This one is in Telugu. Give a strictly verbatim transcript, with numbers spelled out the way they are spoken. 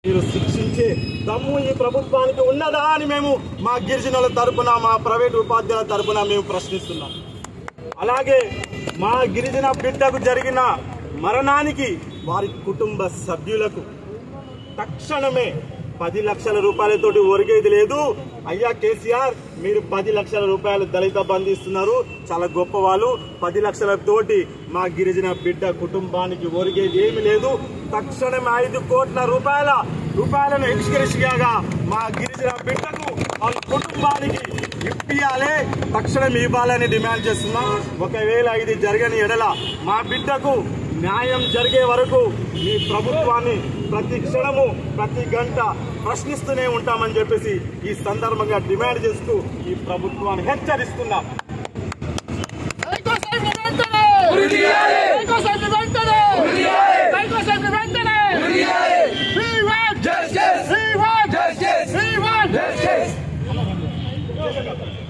మీరు శిక్షించే దమ్ము ఈ ప్రభుత్వానికి ఉన్నదా అని మేము మా గిరిజనుల తరపున మా ప్రైవేట్ ఉపాధ్యాయుల తరపున మేము ప్రశ్నిస్తున్నాం. అలాగే మా గిరిజన బిడ్డకు జరిగిన మరణానికి వారి కుటుంబ సభ్యులకు తక్షణమే పది లక్షల రూపాయలతోటి ఒరిగేది లేదు. అయ్యా కేసీఆర్, మీరు పది లక్షల రూపాయలు దళిత బంధు ఇస్తున్నారు, చాలా గొప్ప వాళ్ళు. పది లక్షలతోటి మా గిరిజన బిడ్డ కుటుంబానికి ఒరిగేది ఏమి లేదు. తక్షణమే ఐదు కోట్ల రూపాయల రూపాయలను ఎక్స్గ్రేషియాగా మా గిరిజన బిడ్డకు వాళ్ళ కుటుంబానికి ఇప్పియాలే, తక్షణం ఇవ్వాలని డిమాండ్ చేస్తున్నాం. ఒకవేళ ఇది జరగని ఎడల మా బిడ్డకు న్యాయం జరిగే వరకు ఈ ప్రభుత్వాన్ని ప్రతి క్షణము ప్రతి గంట ప్రశ్నిస్తూనే ఉంటామని చెప్పేసి ఈ సందర్భంగా డిమాండ్ చేస్తూ ఈ ప్రభుత్వాన్ని హెచ్చరిస్తున్నాం. We want justice! We want justice!